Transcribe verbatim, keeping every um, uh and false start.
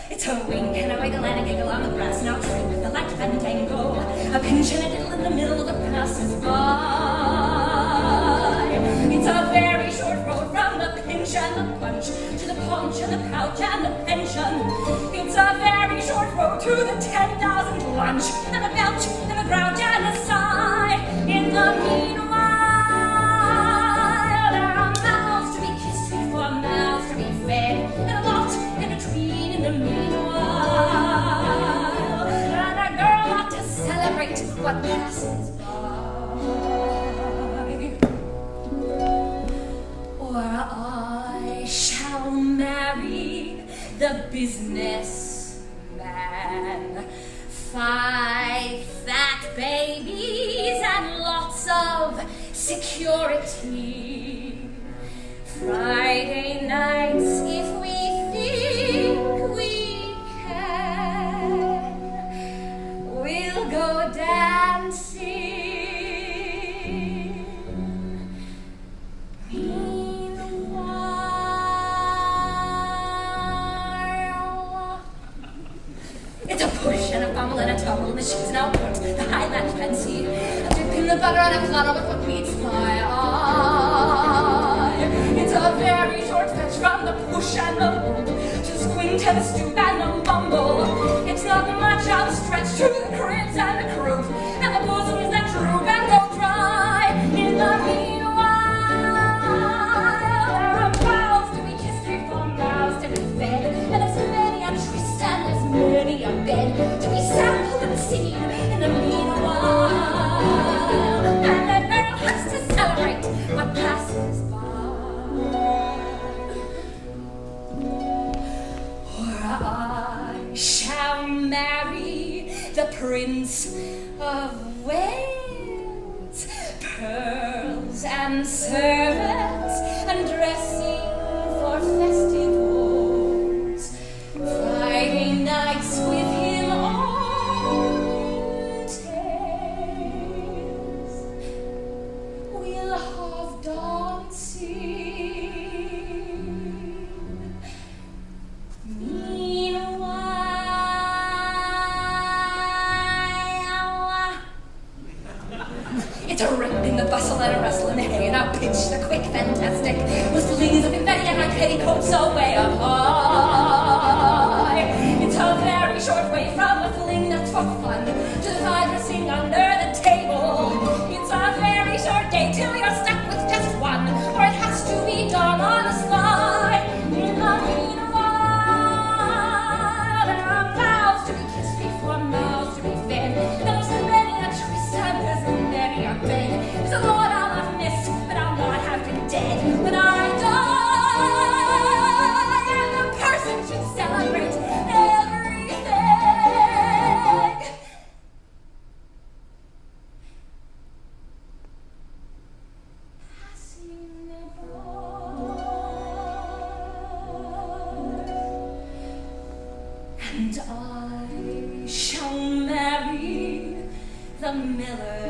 It's a wink and a wiggle and a giggle on the grass, now tree with the light fandango, a pinch and a diddle in the middle of the passers-by. It's a very short road from the pinch and the punch to the punch and the pouch and the pension. It's a very short road to the ten thousand lunch and the belch and the grouch and the sigh. In the meanwhile, there are mouths to be kissed before mouths to be fed, and a lot in between in the meanwhile. And a girl ought to celebrate what passes by. Or I shall marry the businessman. Five fat babies and lots of security. Friday nights, if we think we can, we'll go dancing. It's a push and a fumble and a tumble, and the sheets and output, the Highland fancy, a dip in the butter and a flutter with what meets my eye. It's a very short fetch from the push and the hold to the squint and the stoop and the mumble. It's not much of a stretch to the cribs and the croup and the bosoms that droop and go dry. In the meanwhile, there are mouths to be kissed before mouths to be fed, and there's many a tryst and there's many a bed to be sampled and seen in the meanwhile. And the girl has to celebrate what passes by. Or I shall marry the Prince of Wales, pearls and servants and dressing for festivals. Friday nights with him all tales. We'll have dancing. Meanwhile, it's a rip in the bustle and a rustle in the hay, and a pitch, the quick, fantastic, with the leans of confetti and my petticoats away up high. It's a very short way from a fling that's for fun to the fire dressing under the table. It's a very short day till you're stuck with just one, or it has to be done on the sly. In the meanwhile, there are mouths to be kissed before mouths to be fed. There's many a tryst and there's many a bed. There's a lot I'll have missed, but I'll not have been dead when I die. And the person should celebrate everything. Passing by. And I shall marry the miller.